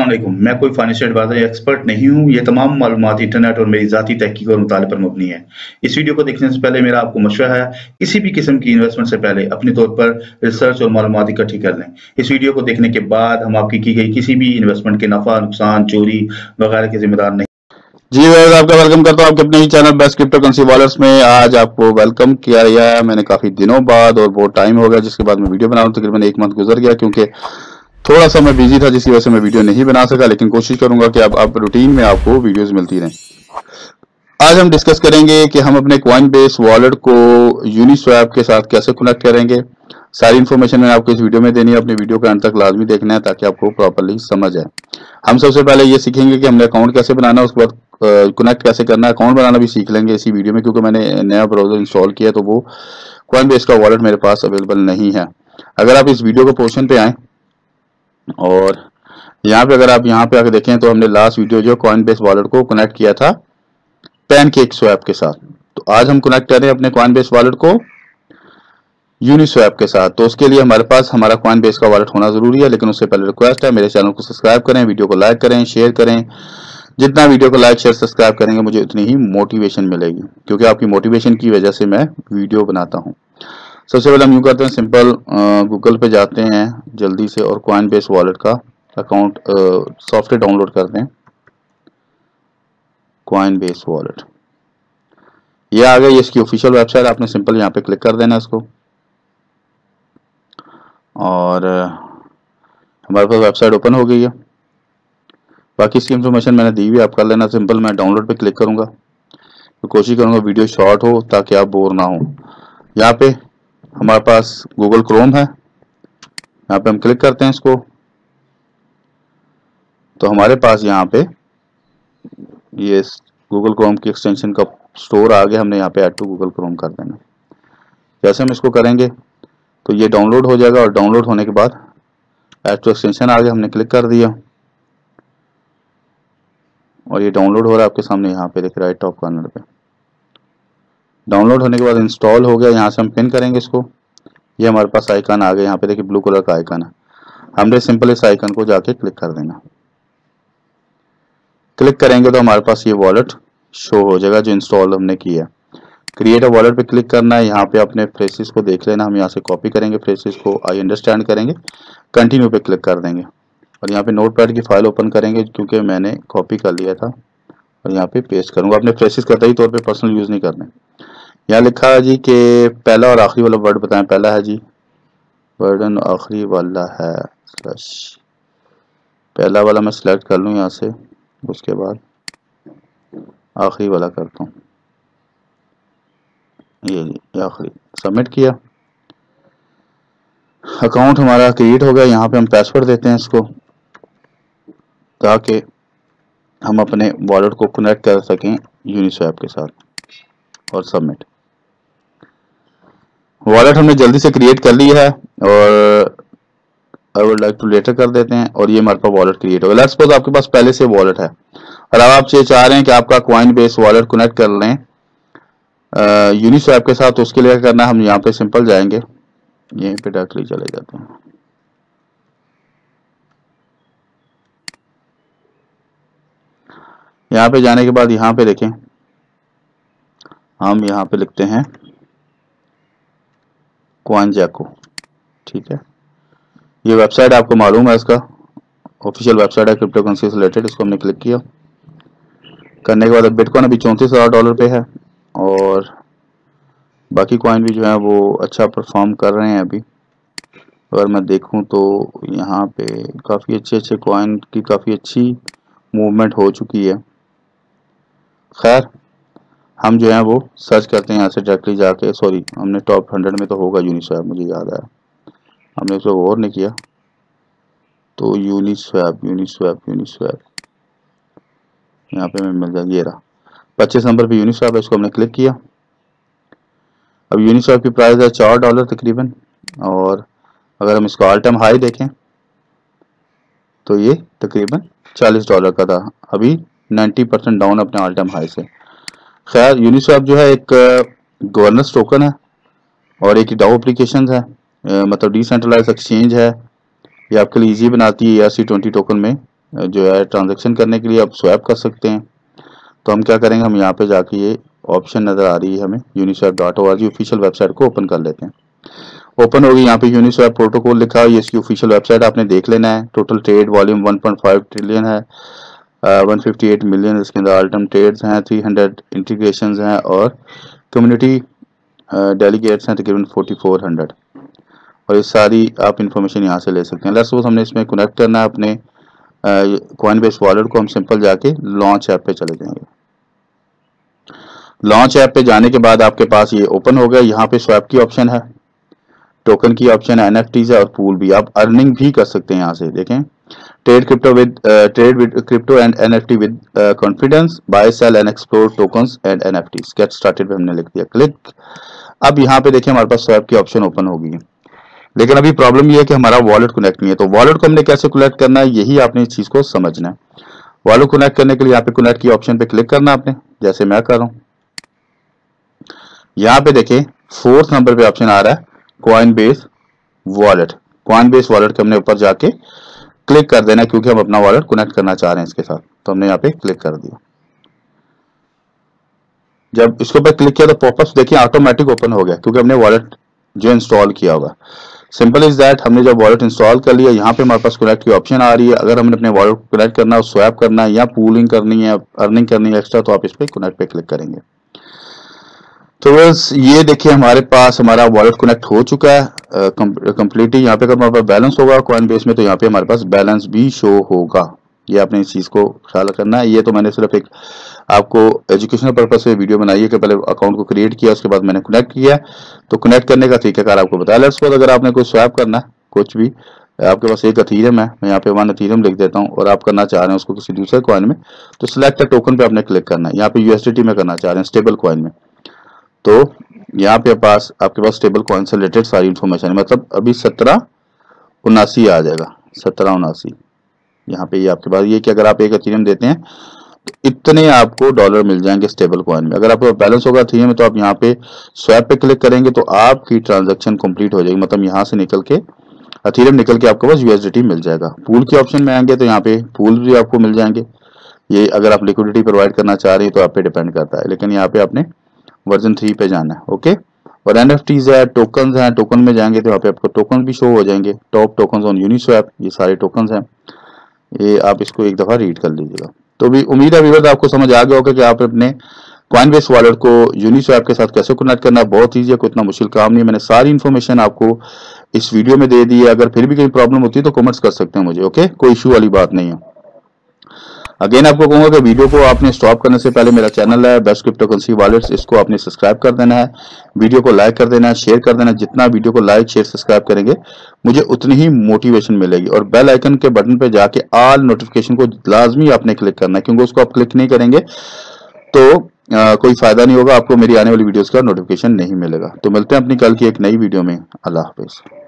अस्सलाम वालेकुम। मैं कोई फाइनेंशियल एडवाइजर या एक्सपर्ट नहीं हूँ। ये तमाम मालूमात इंटरनेट और मेरी ज़ाती तहकीक और मुताले पर मबनी है। इस वीडियो को देखने से पहले मेरा आपको मशवरा है, किसी भी किस्म की इन्वेस्टमेंट से पहले अपने तौर पर रिसर्च और मालूमात इकट्ठी कर लें। इस वीडियो को देखने के बाद हम आपकी की गई किसी भी इन्वेस्टमेंट के नफा, नुकसान, चोरी वगैरह के जिम्मेदार नहीं। जी व्यूअर्स, आपका वेलकम करता हूँ आपके अपने ही channel best cryptocurrency wallets में। आज आपको वेलकम किया गया है मैंने काफी दिनों बाद और बहुत टाइम हो गया जिसके बाद मैं वीडियो बना रहा हूँ। तकरीबन 1 मंथ गुजर गया क्योंकि थोड़ा सा मैं बिजी था जिसकी वजह से मैं वीडियो नहीं बना सका, लेकिन कोशिश करूंगा कि अब रूटीन में आपको वीडियोस मिलती रहें। आज हम डिस्कस करेंगे कि हम अपने कॉइनबेस वॉलेट को यूनिस्वैप के साथ कैसे कनेक्ट करेंगे। सारी इन्फॉर्मेशन मैंने आपको इस वीडियो में देनी है, अपने वीडियो के अंत तक लाजमी देखना है ताकि आपको प्रॉपर्ली समझ आए। हम सबसे पहले ये सीखेंगे कि हमने अकाउंट कैसे बनाना है, उसके बाद कनेक्ट कैसे करना है। अकाउंट बनाना भी सीख लेंगे इसी वीडियो में क्योंकि मैंने नया ब्राउजर इंस्टॉल किया तो वो कॉइनबेस का वॉलेट मेरे पास अवेलेबल नहीं है। अगर आप इस वीडियो के पोर्शन पे आए और यहाँ पे अगर आप यहाँ पे आके देखें तो हमने लास्ट वीडियो जो कॉइनबेस वॉलेट को कनेक्ट किया था पैनकेकस्वैप के साथ। तो आज हम कनेक्ट करें अपने कॉइनबेस वॉलेट को यूनिस्वैप के साथ। तो उसके लिए हमारे पास हमारा कॉइनबेस का वॉलेट होना जरूरी है, लेकिन उससे पहले रिक्वेस्ट है मेरे चैनल को सब्सक्राइब करें, वीडियो को लाइक करें, शेयर करें। जितना वीडियो को लाइक शेयर सब्सक्राइब करेंगे मुझे उतनी ही मोटिवेशन मिलेगी, क्योंकि आपकी मोटिवेशन की वजह से मैं वीडियो बनाता हूँ। सबसे पहले हम यूँ करते हैं, सिंपल गूगल पे जाते हैं जल्दी से और कॉइनबेस वॉलेट का अकाउंट सॉफ्टवेयर डाउनलोड करते हैं। कॉइनबेस वॉलेट ये आ गई, इसकी ऑफिशियल वेबसाइट। आपने सिंपल यहाँ पे क्लिक कर देना इसको और हमारे पास वेबसाइट ओपन हो गई है। बाकी इसकी इन्फॉर्मेशन मैंने दी हुई, आप कर लेना। सिंपल मैं डाउनलोड पे क्लिक करूंगा तो कोशिश करूंगा वीडियो शॉर्ट हो ताकि आप बोर ना हो। यहाँ पे हमारे पास गूगल क्रोम है, यहाँ पे हम क्लिक करते हैं इसको तो हमारे पास यहाँ पे ये गूगल क्रोम की एक्सटेंशन का स्टोर आ गया। हमने यहाँ पे ऐड टू गूगल क्रोम कर देना। जैसे हम इसको करेंगे तो ये डाउनलोड हो जाएगा और डाउनलोड होने के बाद ऐड टू एक्सटेंशन आ गया, हमने क्लिक कर दिया और ये डाउनलोड हो रहा है आपके सामने। यहाँ पे देखिए राइट टॉप कॉर्नर पे डाउनलोड होने के बाद इंस्टॉल हो गया। यहाँ से हम पिन करेंगे इसको, ये हमारे पास आइकन आ गया। यहाँ पे देखिए ब्लू कलर का आइकन है, हमने सिंपल इस आइकन को जाके क्लिक कर देना। क्लिक करेंगे तो हमारे पास ये वॉलेट शो हो जाएगा जो इंस्टॉल हमने किया। क्रिएट अ वॉलेट पे क्लिक करना है। यहाँ पे अपने फ्रेसेस को देख लेना, हम यहाँ से कॉपी करेंगे फ्रेसेस को, आई अंडरस्टैंड करेंगे, कंटिन्यू पे क्लिक कर देंगे और यहाँ पे नोटपैड की फाइल ओपन करेंगे क्योंकि मैंने कॉपी कर लिया था और यहाँ पे पेस्ट करूंगा। अपने फ्रेसेस कतई तौर पे पर्सनल यूज नहीं करने। यहाँ लिखा है जी कि पहला और आखिरी वाला वर्ड बताएं। पहला है जी वर्डन, आखिरी वाला है स्लैश। पहला वाला मैं सिलेक्ट कर लूँ यहाँ से, उसके बाद आखिरी वाला करता हूँ, ये जी आखिरी। सबमिट किया, अकाउंट हमारा क्रिएट हो गया। यहाँ पे हम पासवर्ड देते हैं इसको ताकि हम अपने वॉलेट को कनेक्ट कर सकें यूनिस्वैप के साथ और सबमिट। वॉलेट हमने जल्दी से क्रिएट कर ली है और I would like to later कर देते हैं और ये हमारे पास वॉलेट क्रिएट हो गया। लेट्स सपोज आपके पास पहले से वॉलेट है और अब आप ये चाह रहे हैं कि आपका कॉइनबेस वॉलेट कनेक्ट कर लें यूनिस्वैप के साथ। तो उसके लिए क्या करना है, हम यहाँ पे सिंपल जाएंगे, यहीं पे डायरेक्टली चले जाते हैं। यहाँ पे जाने के बाद यहाँ पे देखें, हम यहाँ पे लिखते हैं कॉइनजैको, ठीक है। ये वेबसाइट आपको मालूम है, इसका ऑफिशियल वेबसाइट है क्रिप्टो करेंसी से रिलेटेड। इसको हमने क्लिक किया, करने के बाद बिटकॉइन अभी $34,000 पे है और बाकी कॉइन भी जो है वो अच्छा परफॉर्म कर रहे हैं। अभी अगर मैं देखूं तो यहाँ पे काफ़ी अच्छे कॉइन की काफ़ी अच्छी मूवमेंट हो चुकी है। खैर हम जो है वो सर्च करते हैं यहाँ से डायरेक्टली जाके। सॉरी, हमने टॉप 100 में तो होगा यूनिस्वैप, मुझे याद आया, हमने उसको गौर नहीं किया। तो यूनिस्वैप यहाँ पे मैं मिल जाए, ये रहा 25 नंबर पे यूनिस्वैप है, इसको हमने क्लिक किया। अब यूनिस्वैप की प्राइस है $4 तकरीबन और अगर हम इसका ऑल टाइम हाई देखें तो ये तकरीबन $40 का था, अभी 90% डाउन अपने ऑल टाइम हाई से। खैर यूनिस्वैप जो है एक गवर्नेंस टोकन है और एक डाओ एप्लीकेशन है, मतलब डिसेंट्रलाइज एक्सचेंज है। ये आपके लिए इजी बनाती है ERC-20 टोकन में जो है ट्रांजैक्शन करने के लिए आप स्वैप कर सकते हैं। तो हम क्या करेंगे, हम यहाँ पे जाके ये ऑप्शन नज़र आ रही है हमें uniswap.org ऑफिशियल वेबसाइट को ओपन कर लेते हैं। ओपन होगी, यहाँ पे यूनिस्वैप प्रोटोकॉल लिखा है, ये इसकी ऑफिशियल वेबसाइट आपने देख लेना है। टोटल ट्रेड वॉल्यूम 1.5 ट्रिलियन है, 158 मिलियन इसके अंदर ऑल टाइम ट्रेड्स हैं, 300 इंटीग्रेशंस हैं और कम्युनिटी डेलीगेट्स हैं तकरीबन 4400। और ये सारी आप इंफॉर्मेशन यहाँ से ले सकते हैं। लेट्स सपोज हमने इसमें कनेक्ट करना है अपने कॉइनबेस वॉलेट को, हम सिंपल जाके लॉन्च ऐप पे चले जाएंगे। लॉन्च ऐप पे जाने के बाद आपके पास ये ओपन हो गया। यहाँ पे स्वैप की ऑप्शन है, टोकन की ऑप्शन है, एनएफटीज है और पूल भी। आप अर्निंग भी कर सकते हैं यहाँ से, देखें trade with crypto and NFT with confidence, buy sell and explore tokens and NFTs. Get started पे हमने लिख दिया, क्लिक। अब यहाँ पे देखिए हमारे पास स्वैप की ऑप्शन ओपन होगी, लेकिन अभी प्रॉब्लम ये है कि हमारा वॉलेट कनेक्ट नहीं है। तो वॉलेट को हमने कैसे कनेक्ट करना है, यही आपने इस चीज को समझना है। वॉलेट कनेक्ट करने के लिए यहाँ पे कनेक्ट की ऑप्शन पे क्लिक करना आपने, जैसे मैं कर रहा हूँ। यहाँ पे देखें 4th नंबर पे ऑप्शन आ रहा है कॉइनबेस वॉलेट। कॉइनबेस वॉलेट के हमने ऊपर जाके क्लिक कर देना, क्योंकि हम अपना वॉलेट कनेक्ट करना चाह रहे हैं इसके साथ। तो हमने यहाँ पे क्लिक कर दिया। जब इसके ऊपर क्लिक किया तो पॉपअप देखिए ऑटोमेटिक ओपन हो गया, क्योंकि हमने वॉलेट जो इंस्टॉल किया होगा। सिंपल इज दैट, हमने जब वॉलेट इंस्टॉल कर लिया, यहाँ पे हमारे पास कनेक्ट की ऑप्शन आ रही है। अगर हमने अपने वॉलेट को कनेक्ट करना है, स्वैप करना है या पूलिंग करनी है, अर्निंग करनी है एक्स्ट्रा, तो आप इस पे कनेक्ट पे क्लिक करेंगे। तो बस ये देखिए हमारे पास हमारा वॉलेट कनेक्ट हो चुका है कंप्लीटली। यहाँ पे अगर हमारे पास बैलेंस होगा कॉइनबेस में, तो यहाँ पे हमारे पास बैलेंस भी शो होगा। ये आपने इस चीज को ख्याल करना है। ये तो मैंने सिर्फ एक आपको एजुकेशनल पर्पज से वीडियो बनाई है कि पहले अकाउंट को क्रिएट किया, उसके बाद मैंने कनेक्ट किया। तो कनेक्ट करने का तरीकाकार आपको बताया। लेट्स सपोज अगर आपने कोई स्वैप करना है, कुछ भी, आपके पास एक अथीरियम है, मैं यहाँ पे 1 अथीरियम लिख देता हूँ, और आप करना चाह रहे हैं उसको किसी दूसरे कॉइन में, तो सिलेक्ट टोकन पे आपने क्लिक करना है। यहाँ पे यूएसडीटी में करना चाह रहे हैं, स्टेबल कॉइन में, तो यहाँ पे आपके पास स्टेबल कॉइन से रिलेटेड सारी इंफॉर्मेशन है। मतलब अभी 1779 आ जाएगा, 1779 यहाँ पे। ये आपके पास ये कि अगर आप एक अथीरियम देते हैं तो इतने आपको डॉलर मिल जाएंगे स्टेबल कॉइन में। अगर आपको बैलेंस होगा अथीरियम में, तो आप यहाँ पे स्वैप पे क्लिक करेंगे तो आपकी ट्रांजैक्शन कंप्लीट हो जाएगी। मतलब यहाँ से निकल के अथीरियम निकल के आपके पास यूएसडीटी मिल जाएगा। पूल की ऑप्शन में आएंगे तो यहाँ पे पूल भी आपको मिल जाएंगे। ये अगर आप लिक्विडिटी प्रोवाइड करना चाह रहे हैं तो आप पे डिपेंड करता है, लेकिन यहाँ पे आपने वर्जन 3 पे जाना है, ओके। और एनएफटीज है, टोकन है, टोकन में जाएंगे तो यहाँ पे आपको टोकन भी शो हो जाएंगे। टॉप टोकन ऑन यूनिस्वैप, ये सारे टोकन हैं। ये आप इसको एक दफा रीड कर लीजिएगा। तो भी उम्मीद है व्यूअर्स आपको समझ आ गया होगा कि आप अपने कॉइनबेस वॉलेट को यूनिस्वैप के साथ कैसे कनेक्ट करना है। बहुत ईजी है, कोई इतना मुश्किल काम नहीं है। मैंने सारी इन्फॉर्मेशन आपको इस वीडियो में दे दी है। अगर फिर भी कोई प्रॉब्लम होती है तो कमेंट्स कर सकते हैं मुझे, ओके, कोई इशू वाली बात नहीं है। अगेन आपको कहूंगा कि वीडियो को आपने स्टॉप करने से पहले मेरा चैनल है बेस्ट क्रिप्टोकरेंसी वॉलेट्स, इसको आपने सब्सक्राइब कर देना है, वीडियो को लाइक कर देना है, शेयर कर देना है। जितना वीडियो को लाइक शेयर सब्सक्राइब करेंगे मुझे उतनी ही मोटिवेशन मिलेगी। और बेल आइकन के बटन पे जाके ऑल नोटिफिकेशन को लाजमी आपने क्लिक करना है, क्योंकि उसको आप क्लिक नहीं करेंगे तो कोई फायदा नहीं होगा, आपको मेरी आने वाली वीडियोस का नोटिफिकेशन नहीं मिलेगा। तो मिलते हैं अपनी कल की एक नई वीडियो में। अल्लाह हाफिज।